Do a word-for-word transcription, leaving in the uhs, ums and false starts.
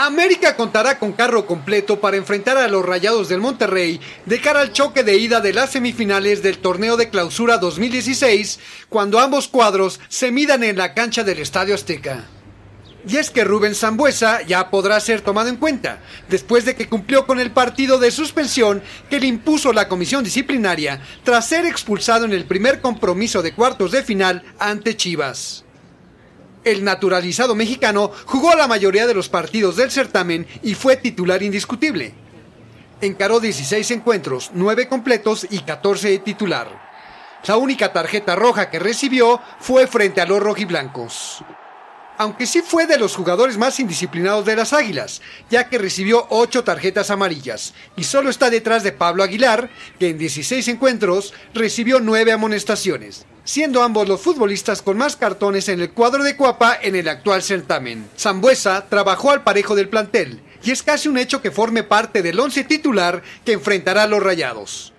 América contará con carro completo para enfrentar a los Rayados del Monterrey de cara al choque de ida de las semifinales del torneo de clausura dos mil dieciséis, cuando ambos cuadros se midan en la cancha del Estadio Azteca. Y es que Rubén Sambueza ya podrá ser tomado en cuenta, después de que cumplió con el partido de suspensión que le impuso la comisión disciplinaria tras ser expulsado en el primer compromiso de cuartos de final ante Chivas. El naturalizado mexicano jugó la mayoría de los partidos del certamen y fue titular indiscutible. Encaró dieciséis encuentros, nueve completos y catorce de titular. La única tarjeta roja que recibió fue frente a los rojiblancos. Aunque sí fue de los jugadores más indisciplinados de las Águilas, ya que recibió ocho tarjetas amarillas, y solo está detrás de Pablo Aguilar, que en dieciséis encuentros recibió nueve amonestaciones, siendo ambos los futbolistas con más cartones en el cuadro de Cuapa en el actual certamen. Sambueza trabajó al parejo del plantel, y es casi un hecho que forme parte del once titular que enfrentará a los Rayados.